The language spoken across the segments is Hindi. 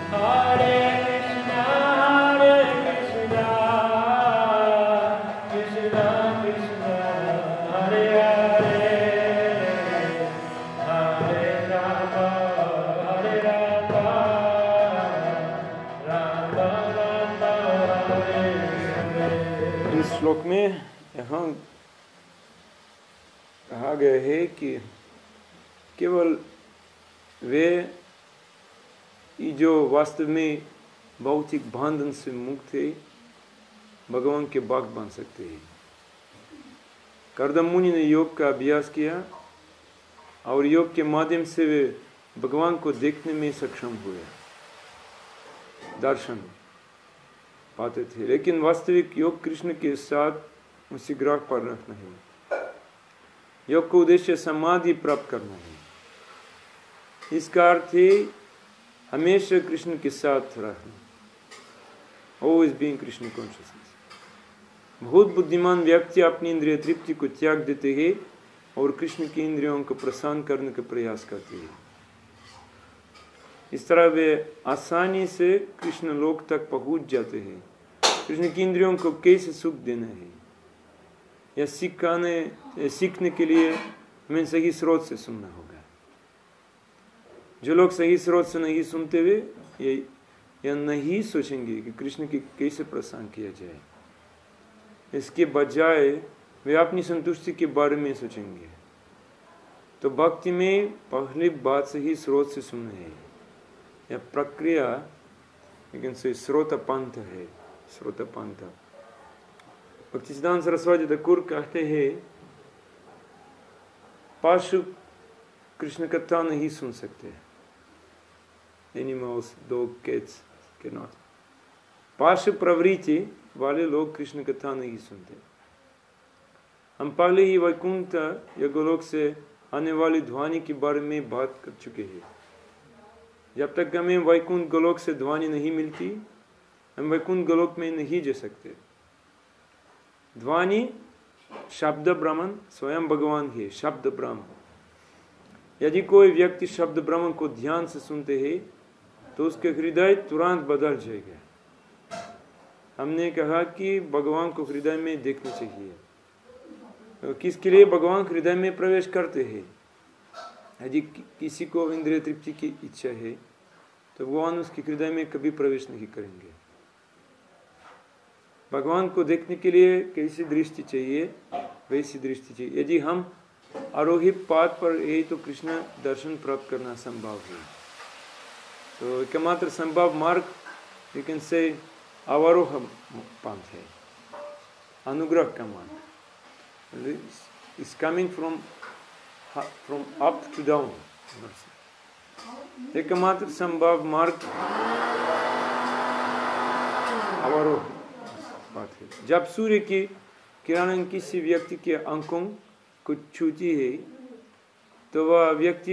श्लोक में यहाँ कहा गया है कि केवल वे जो वास्तव में भौतिक बंधन से मुक्त है भगवान के भक्त बन सकते हैं। कर्दम मुनि ने योग का अभ्यास किया और योग के माध्यम से वे भगवान को देखने में सक्षम हुए, दर्शन पाते थे। लेकिन वास्तविक योग कृष्ण के साथ उसी ग्रह पर रखना है। योग का उद्देश्य समाधि प्राप्त करना है। इसका अर्थ है हमेशा कृष्ण के साथ रहना, always being कृष्ण कॉन्शियसनेस। बहुत बुद्धिमान व्यक्ति अपनी इंद्रिय तृप्ति को त्याग देते हैं और कृष्ण की इंद्रियों को प्रसन्न करने का प्रयास करते हैं। इस तरह वे आसानी से कृष्ण लोक तक पहुंच जाते हैं। कृष्ण की इंद्रियों को कैसे सुख देना है या सीखने के लिए हमें सही स्रोत से सुनना होगा। जो लोग सही स्रोत से नहीं सुनते हुए या नहीं सोचेंगे कि कृष्ण की कैसे प्रसन्न किया जाए, इसके बजाय वे अपनी संतुष्टि के बारे में सोचेंगे, तो भक्ति में पहली बात सही स्रोत से सुनना है। यह प्रक्रिया लेकिन से स्रोत पंथ है। स्रोत पंथ भक्तिसिद्धांत सरस्वती ठाकुर कहते हैं पशु कृष्ण कथा नहीं सुन सकते। Animals, dog, cats can not. पशु प्रवृत्ति वाले लोग कृष्ण कथा नहीं सुनते। हम पहले ही वैकुंठ या गोलोक से आने वाली ध्वनि के बारे में बात कर चुके हैं। जब तक हमें वैकुंठ गोलोक से ध्वनि नहीं मिलती, हम वैकुंठ गोलोक में नहीं जा सकते। ध्वनि शब्द ब्रह्मन स्वयं भगवान है, शब्द ब्रह्म। यदि कोई व्यक्ति शब्द ब्रह्म को ध्यान से सुनते हैं तो उसके हृदय तुरंत बदल जाएगा। हमने कहा कि भगवान को हृदय में देखना चाहिए। तो किसके लिए भगवान हृदय में प्रवेश करते हैं? यदि किसी को इंद्रिय तृप्ति की इच्छा है तो भगवान उसके हृदय में कभी प्रवेश नहीं करेंगे। भगवान को देखने के लिए कैसी दृष्टि चाहिए, वैसी दृष्टि चाहिए। यदि हम आरोही पाद पर है तो कृष्ण दर्शन प्राप्त करना संभव है। तो एकमात्र संभव मार्ग लेकिन से अवरोह पंथ है, अनुग्रह का मार्ग। Is coming from up to down. एकमात्र संभव मार्ग अवरोह पाथ है। जब सूर्य की किरण किसी व्यक्ति के अंकों को छूती है तो वह व्यक्ति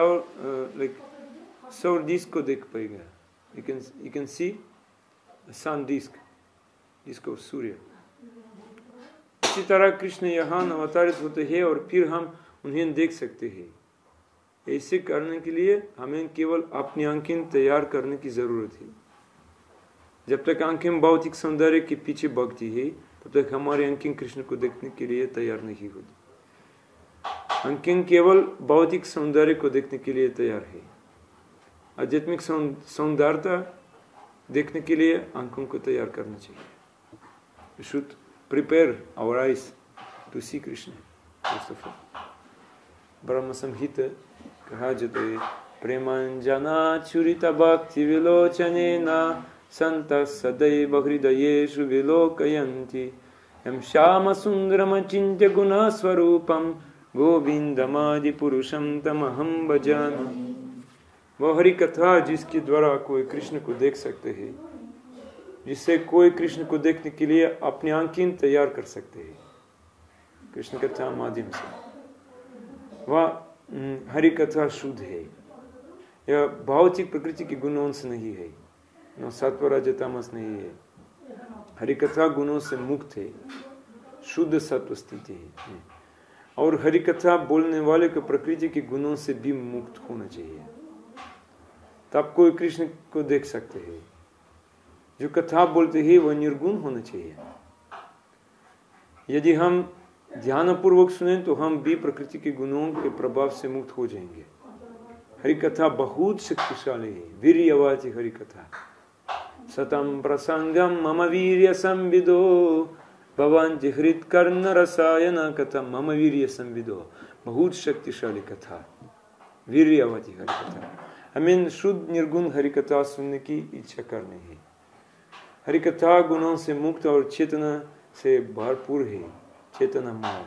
सौर डिस्क को देख पाएगा। You can see sun disc, जिसको सूर्य। इसी तरह कृष्ण यहाँ अवतरित होते हैं और फिर हम उन्हें देख सकते हैं। ऐसे करने के लिए हमें केवल अपनी आंखें तैयार करने की जरूरत है। जब तक आंखें भौतिक सौंदर्य के पीछे भागती है तब तक हमारी आंखें कृष्ण को देखने के लिए तैयार नहीं होती। आंखें केवल भौतिक सौंदर्य को देखने के लिए तैयार है। आध्यात्मिक सौंदर्यता देखने के लिए आंखों को तैयार करना चाहिए। We should prepare our eyes to see Krishna. ब्रह्म संहिता कहा जाता है प्रेमांजना चुरिता भक्ति विलोचनेना संत सदैव हृदयेषु विलोकयन्ति यं श्याम सुंदरम चिन्त्य गुण स्वरूपम गोविंदमादि पुरुषम तमहं भजामि। वह हरि कथा जिसके द्वारा कोई कृष्ण को देख सकते हैं, जिससे कोई कृष्ण को देखने के लिए अपनी आंखें तैयार कर सकते हैं कृष्ण कथा माध्यम से। वह हरि कथा शुद्ध है, यह भौतिक प्रकृति के गुणों से नहीं है, न सत्व रज तमस नहीं है। हरि कथा गुणों से मुक्त है, शुद्ध सत्व स्थिति है। और हरि कथा बोलने वाले को प्रकृति के गुणों से भी मुक्त होना चाहिए। तो आप कोई कृष्ण को देख सकते हैं। जो कथा बोलते हैं वह निर्गुण होना चाहिए। यदि हम ध्यानपूर्वक सुने तो हम भी प्रकृति के गुणों के प्रभाव से मुक्त हो जाएंगे। हरि कथा बहुत शक्तिशाली है। वीर्यवाची हरि कथा। सतम प्रसंगम मम वीर्य संविदो भवन्ति हृत कर्ण रसायन कथा मम वीर्य संविदो। बहुत शक्तिशाली कथा वीर्यवाची हरि कथा। हमें शुद्ध निर्गुण हरि कथा सुनने की इच्छा करनी है। हरि कथा गुणों से मुक्त और चेतना से भरपूर है। चेतनामय।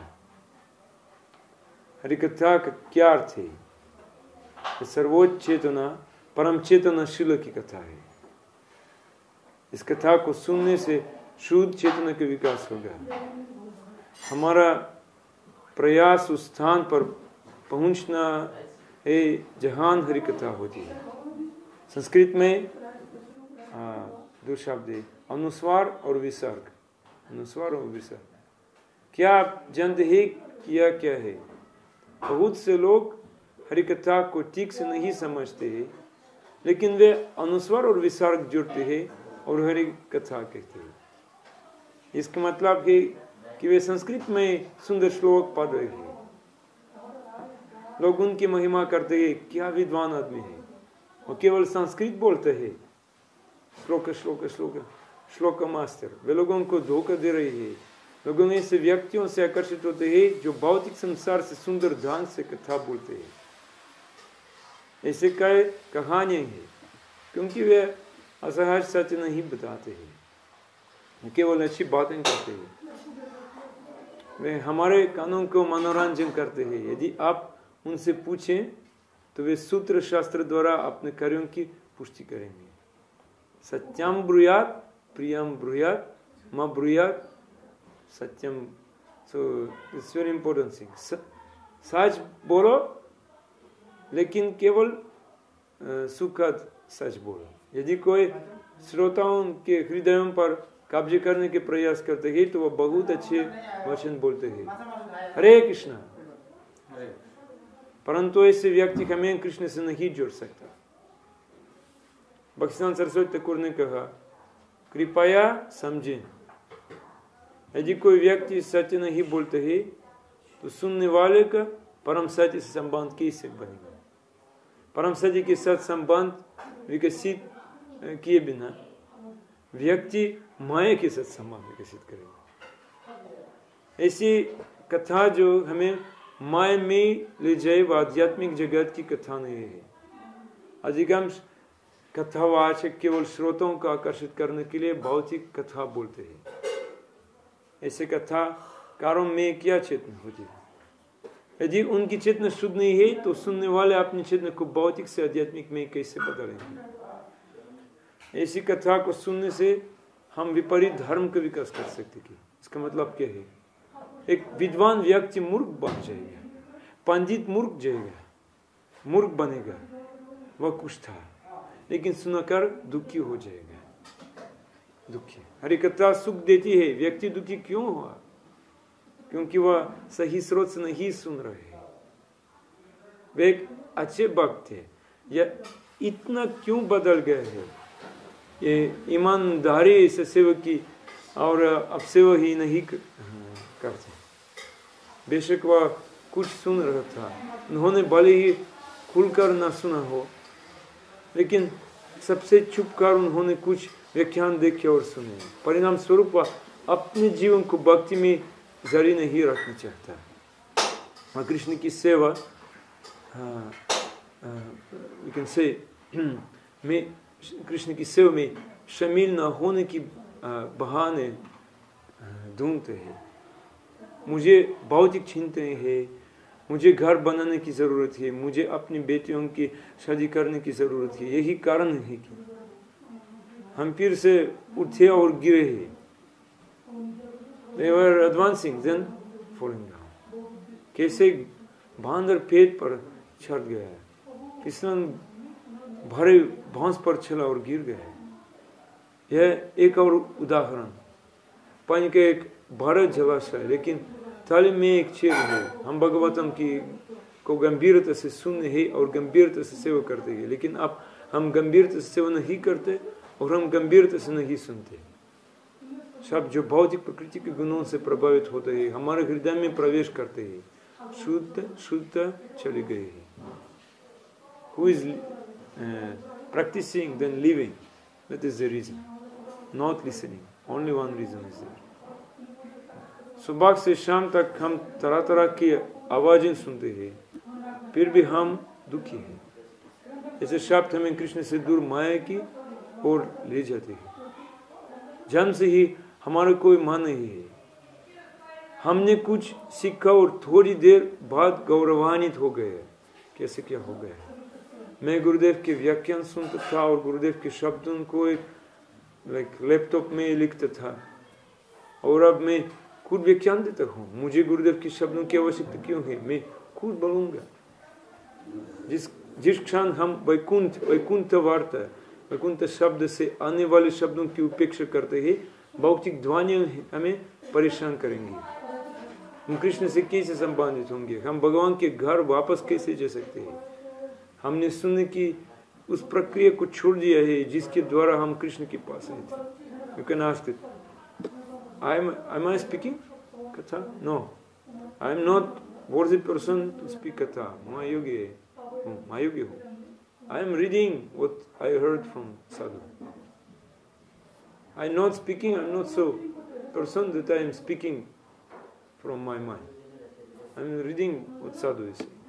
हरि कथा का क्या अर्थ है? सर्वोच्च चेतना परम चेतनाशील की कथा है। इस कथा को सुनने से शुद्ध चेतना का विकास होगा। हमारा प्रयास उस स्थान पर पहुंचना है जहां हरि कथा होती है। संस्कृत में दो शब्द है, अनुस्वार और विसर्ग। अनुस्वार और विसर्ग क्या आप जानते हैं क्या है? बहुत से लोग हरि कथा को ठीक से नहीं समझते हैं, लेकिन वे अनुस्वार और विसर्ग जोड़ते हैं और हरि कथा कहते हैं। इसका मतलब है कि वे संस्कृत में सुंदर श्लोक पढ़ रहे हैं। लोग उनकी महिमा करते हैं, क्या विद्वान आदमी है, वो केवल संस्कृत बोलते हैं। श्लोक श्लोक श्लोक श्लोक मास्टर। वे लोगों को धोखा दे रहे हैं। लोगों ऐसे व्यक्तियों से आकर्षित होते हैं जो भौतिक संसार से सुंदर ढंग से कथा बोलते हैं। ऐसे कई कहानियां हैं, क्योंकि वे असहज सत्य नहीं बताते हैं, केवल अच्छी बातें करते हैं। वे हमारे कानों को मनोरंजन करते हैं। यदि आप उनसे पूछें तो वे सूत्र शास्त्र द्वारा अपने कार्यों की पुष्टि करेंगे। सत्यम ब्रूयात प्रियम ब्रूयात म ब्रूयात सत्यम। So it's very important thing. सच बोलो, लेकिन केवल सुखद सच बोलो। यदि कोई श्रोताओं के हृदयों पर कब्जे करने के प्रयास करते हैं तो वह बहुत अच्छे वचन बोलते हैं, हरे कृष्णा, परंतु ऐसे व्यक्ति हमें कृष्ण से नहीं जोड़ सकता। भक्तिसिद्धांत सरस्वती ठाकुर ने कहा, कृपया समझें, यदि कोई व्यक्ति सत्य नहीं बोलते है तो सुनने वाले का परम सत्य से संबंध कैसे बनेगा? परम सत्य के साथ संबंध विकसित किए बिना व्यक्ति माया के साथ संबंध विकसित करेगा। ऐसी कथा जो हमें माया में ले जाए वह आध्यात्मिक जगत की कथा नहीं है। अधिकांश कथावाचक केवल श्रोताओं को आकर्षित करने के लिए भौतिक कथा बोलते हैं। ऐसे कथाकारों में क्या चेतना होती है? यदि उनकी चेतना शुद्ध नहीं है तो सुनने वाले अपनी चेतना को भौतिक से आध्यात्मिक में कैसे बदलेंगे? ऐसी कथा को सुनने से हम विपरीत धर्म का विकास कर सकते हैं। इसका मतलब क्या है? एक विद्वान व्यक्ति मूर्ख बन जाएगा, पंडित मूर्ख बनेगा। वह कुछ था, लेकिन सुनकर दुखी हो जाएगा। दुखी। हरि कथा सुख देती है। व्यक्ति दुखी क्यों हुआ? क्योंकि वह सही स्रोत से नहीं सुन रहे हैं। वे एक अच्छे भक्त थे, या इतना क्यों बदल गए हैं? ये ईमानदारी से सेवा की और अब सेवा ही नहीं करते। बेशक वह कुछ सुन रहा था, उन्होंने भले ही खुलकर न सुना हो, लेकिन सबसे चुप कर उन्होंने कुछ व्याख्यान देखे और सुने। परिणाम स्वरूप वह अपने जीवन को भक्ति में जारी नहीं रखना चाहता। वह कृष्ण की सेवा में कृष्ण की सेवा में शामिल न होने की बहाने ढूंढते हैं। मुझे भौतिक चिंताएं हैं, मुझे घर बनाने की ज़रूरत है, मुझे अपनी बेटियों की शादी करने की ज़रूरत है। यही कारण है कि हम फिर से उठे और गिरे हैं। They were advancing, then falling down. कैसे बांदर पेट पर चढ़ गया, फिसलन भरे भौंस पर चला और गिर गया। यह एक और उदाहरण। पानी का एक भरा जलाशय, लेकिन थाली में एक छेद है। हम भगवतम की को गंभीरता से सुनने हैं और गंभीरता से सेवा करते हैं, लेकिन आप हम गंभीरता से सेवा नहीं करते और हम गंभीरता से नहीं सुनते। शब्द जो भौतिक प्रकृति के गुणों से प्रभावित होते हैं, हमारे हृदय में प्रवेश करते हैं, शुद्ध चले गए हैं। Who is practicing then living? That is the reason. Not listening. Only one reason is there. सुबह से शाम तक हम तरह तरह की आवाजें सुनते हैं, फिर भी हम दुखी हैं। ऐसे शब्द हमें कृष्ण से दूर माया की ओर ले जाते हैं। जन्म से ही हमारा कोई मान नहीं है। हमने कुछ सीखा और थोड़ी देर बाद गौरवान्वित हो गए। कैसे क्या हो गया? मैं गुरुदेव के व्याख्यान सुनता था और गुरुदेव के शब्दों को एक लैपटॉप में लिखता था, और अब मैं खुद व्याख्यान देता हूँ। मुझे गुरुदेव के शब्दों की आवश्यकता क्यों है? मैं खुद बोलूंगा। जिस क्षण हम वैकुंठ वार्ता, वैकुंठ शब्द से आने वाले शब्दों की उपेक्षा करते हैं, भौतिक ध्वनियां हमें परेशान करेंगी। हम कृष्ण से कैसे संबंधित होंगे? हम भगवान के घर वापस कैसे जा सकते हैं? हमने सुनने की उस प्रक्रिया को छोड़ दिया है जिसके द्वारा हम कृष्ण के पास आए थे। You can ask it, am I speaking कथा? No, I am not worthy person to speak कथा। महायोगी हूँ। I am reading what I heard from sadhu. I am not speaking, I am not so person that I am speaking from my mind. I am reading what sadhu is saying.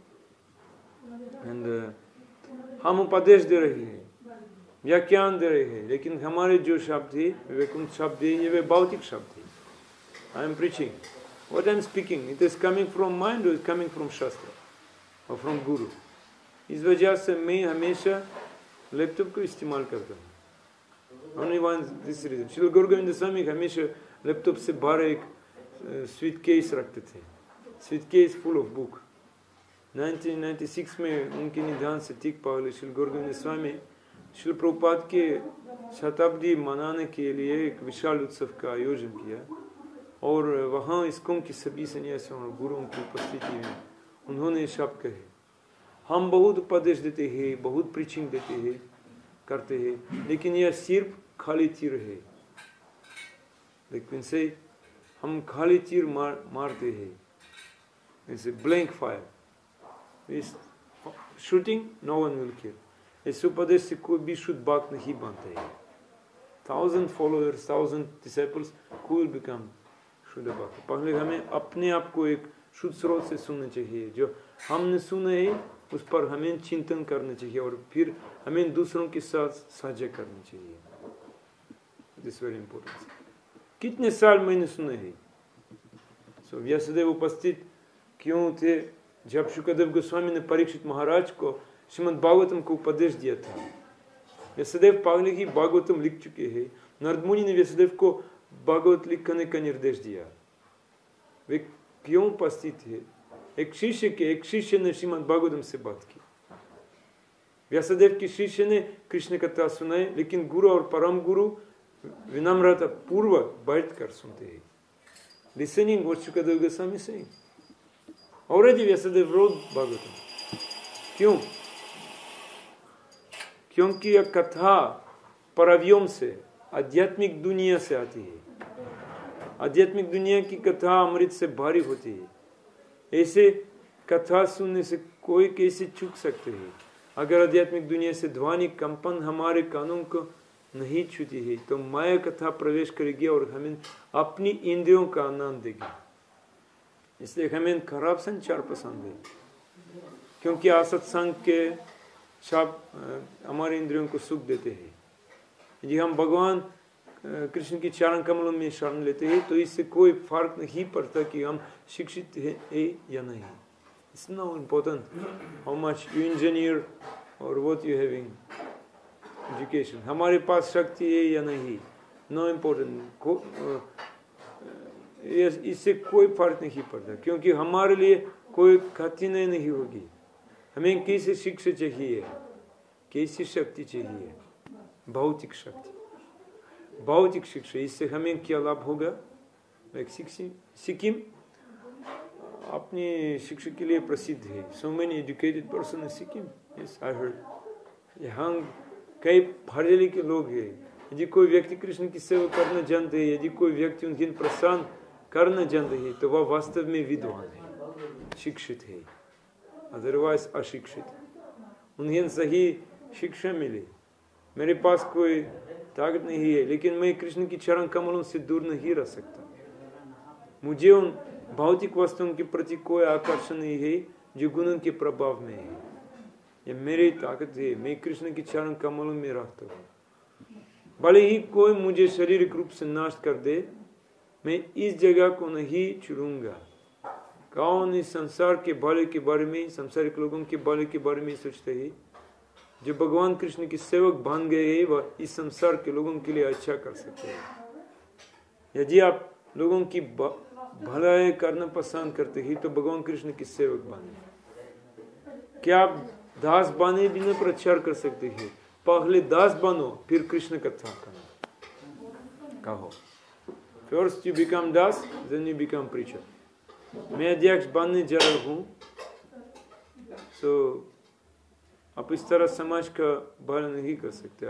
And हम उपदेश दे रहे हैं, व्याख्यान दे रहे हैं, लेकिन हमारे जो शब्द है, वैकुंठ शब्द है, ये वे भौतिक शब्द है। I am preaching. What I am speaking, it is coming from mind or is coming from Shastra or from Guru. इस वजह से मैं हमेशा लैपटॉप को इस्तेमाल करता हूँ। Only one this reason. Shri गुरु गोविंद स्वामी हमेशा लैपटॉप से बाहर एक स्वीट केस रखते थे, suitcase full of book. 1996 में उनके निधन से ठीक पहले श्री गुरु गोविंद स्वामी श्री प्रभुपाद के शताब्दी मनाने के लिए एक विशाल उत्सव का आयोजन किया, और वहाँ इस्कॉन की सभी सन्यासियों और गुरुओं की उपस्थिति में उन्होंने शब्द कहे, हम बहुत उपदेश देते हैं, बहुत प्रीचिंग देते हैं, करते हैं, लेकिन यह सिर्फ खाली तीर है। लेकिन से हम खाली तीर मारते हैं, जैसे blank fire, shooting no one will kill. इस उपदेश से कोई भी शुद्ध बात नहीं बनता है। 1000 followers, 1000 disciples, who will become शुद्ध बात? पहले हमें अपने आप को एक शुद्ध स्रोत से सुनना चाहिए, जो हमने सुना है उस पर हमें चिंतन करना चाहिए, और फिर हमें दूसरों के साथ साझा करना चाहिए। This very important. कितने साल मैंने सुना है? सो व्यासदेव उपस्थित क्यों थे जब शुकदेव गोस्वामी ने परीक्षित महाराज को श्रीमद् भागवतम को उपदेश दिया था? व्यासदेव पहले ही भागवतम लिख चुके हैं। नारद मुनि ने व्यासदेव को भागवत लिखने का निर्देश दिया। वे क्यों उपस्थित थे? एक शिष्य ने श्रीमद् भागवतम से बात की। व्यासदेव के शिष्य ने कृष्ण कथा सुनाई, लेकिन गुरु और परम गुरु विनम्रता पूर्वक बैठकर सुनते हैं। Listening what Shukdev Goswami saying. Already Vyasadeva wrote Bhagavatam. क्यों? क्योंकि यह कथा परव्योम से, आध्यात्मिक दुनिया से आती है। आध्यात्मिक दुनिया की कथा अमृत से भारी होती है। ऐसे कथा सुनने से कोई कैसे चूक सकते हैं? अगर आध्यात्मिक दुनिया से ध्वनि कंपन हमारे कानों को नहीं छूती है, तो माया कथा प्रवेश करेगी और हमें अपनी इंद्रियों का आनंद देगी। इसलिए हमें खराब संचार पसंद है, क्योंकि असत्संग के शब्द हमारे इंद्रियों को सुख देते हैं। यदि हम भगवान कृष्ण की चरण कमलों में शरण लेते हैं, तो इससे कोई फर्क नहीं पड़ता कि हम शिक्षित हैं या नहीं। It's not important how much you engineer or what you having education. हमारे पास शक्ति है या नहीं, no important. इससे कोई फर्क नहीं पड़ता, क्योंकि हमारे लिए कोई कठिनाई नहीं होगी। हमें कैसी शिक्षा चाहिए, कैसी शक्ति चाहिए? भौतिक शक्ति, भौतिक शिक्षा। इससे हमें क्या लाभ होगा? सिक्किम अपनी शिक्षा के लिए प्रसिद्ध है। So many educated person in Sikkim. Yes, I heard. यहाँ कई पढ़े लिखे लोग हैं, यदि कोई व्यक्ति कृष्ण की सेवा करना जानते हैं, यदि कोई व्यक्ति उनकी प्रसन्न करना जानते हैं, तो वह वास्तव में विद्वान है, शिक्षित है, अदरवाइज अशिक्षित। उन्हें सही शिक्षा मिली। मेरे पास कोई ताकत नहीं है, लेकिन मैं कृष्ण की चरण कमलों से दूर नहीं रह सकता। मुझे उन भौतिक वस्तुओं के प्रति कोई आकर्षण नहीं है जो गुणों के प्रभाव में है। ये मेरी ताकत है, मैं कृष्ण की चरण कमलों में रहता हूँ। भले ही कोई मुझे शारीरिक रूप से नाश कर दे, मैं इस जगह को नहीं छोड़ूंगा। कौन इस संसार के भले के बारे में, संसारिक लोगों के भले के बारे में सोचते हैं? जो भगवान कृष्ण के सेवक बन गए हैं, वह इस संसार के लोगों के लिए अच्छा कर सकते हैं। यदि आप लोगों की भलाई करना पसंद करते हैं, तो भगवान कृष्ण के सेवक बने। क्या आप दास बने बिना प्रचार कर सकते हैं? पहले दास बनो, फिर कृष्ण कथा कहो। First you become das, then you become preacher. मैं अध्यक्ष बनने जा रहा हूँ, तो आप इस तरह समाज का भला नहीं कर सकते।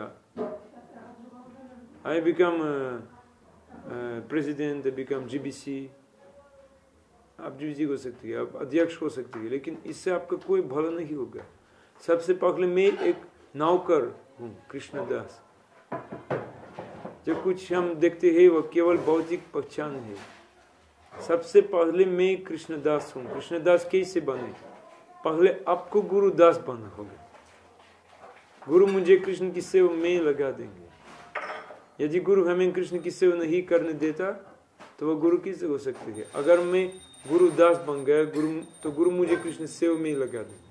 I become president, I become GBC। आप GBC हो सकती है, आप अध्यक्ष हो सकती है, लेकिन इससे आपका कोई भला नहीं होगा। सबसे पहले मैं एक नौकर हूँ, कृष्णदास। जो कुछ हम देखते हैं वह केवल भौतिक पहचान है। सबसे पहले मैं कृष्णदास हूँ। कृष्णदास कैसे बने? पहले आपको गुरुदास बनना होगा। गुरु मुझे कृष्ण की सेवा में लगा देंगे। यदि गुरु हमें कृष्ण की सेवा नहीं करने देता, तो वह गुरु कैसे हो सकती है? अगर मैं गुरुदास बन गया तो गुरु मुझे कृष्ण सेवा में लगा देंगे।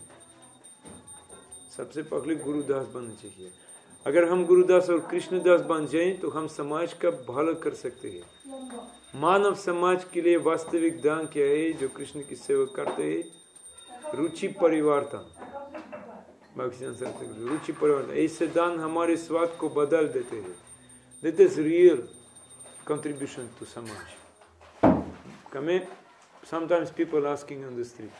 सबसे पहले गुरुदास बनना चाहिए। अगर हम गुरुदास और कृष्णदास बन जाएं, तो हम समाज का भला कर सकते हैं। मानव समाज के लिए वास्तविक दान क्या है? जो कृष्ण की सेवा करते हैं, रुचि परिवर्तन। रुचि परिवर्तन, ऐसे दान हमारे स्वाद को बदल देते हैं। That is real contribution to samaj. Sometimes people asking on the street,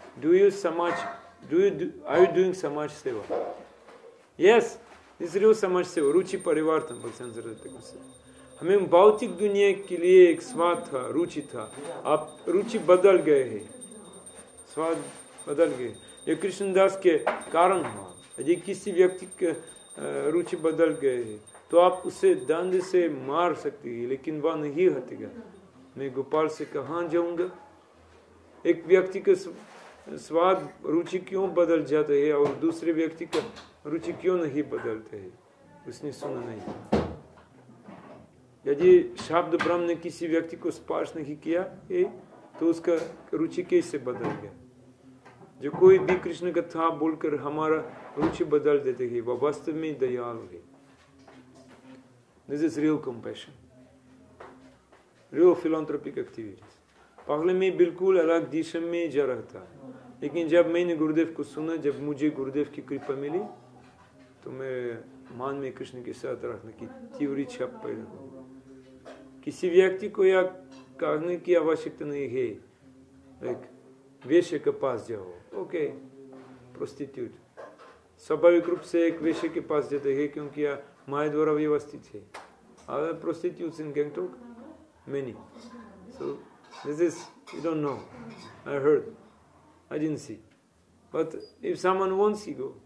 are you doing samaj seva? Yes, this is real samaj seva, रुचि परिवर्तन। हमें भौतिक दुनिया के लिए एक स्वाद था, रुचि था। आप रुचि बदल गए हैं, स्वाद बदल गए। ये कृष्णदास के कारण हुआ। यदि किसी व्यक्ति के रुचि बदल गए हैं, तो आप उसे दंड से मार सकते हैं, लेकिन वह नहीं हटेगा। मैं गोपाल से कहाँ जाऊंगा? एक व्यक्ति का स्वाद रुचि क्यों बदल जाता है और दूसरे व्यक्ति का रुचि क्यों नहीं बदलते है? उसने सुना नहीं। यदि शब्द ब्रह्म ने किसी व्यक्ति को स्पर्श नहीं किया तो उसका रुचि कैसे बदल गया? जो कोई भी कृष्ण कथा बोलकर हमारा रुचि बदल देते हैं, वह वास्तव में दयालु है। This is real compassion, real philanthropic activities. पहले मैं बिल्कुल अलग दिशा में जा रहा था, लेकिन जब मैंने गुरुदेव को सुना, जब मुझे गुरुदेव की कृपा मिली, तो मेरे मन में कृष्ण के साथ रहने की तीव्र इच्छा पैदा हुई। किसी व्यक्ति को यह कहने की आवश्यकता नहीं है, एक वेश्या के पास जाओ, ओके, प्रोस्टिट्यूट। स्वाभाविक रूप से एक वेश्या के पास जाते हैं, क्योंकि यह माया द्वारा व्यवस्थित है। Other prostitutes in Gangtok, many. So this is, you don't know. I heard, I didn't see. But if someone wants, he go.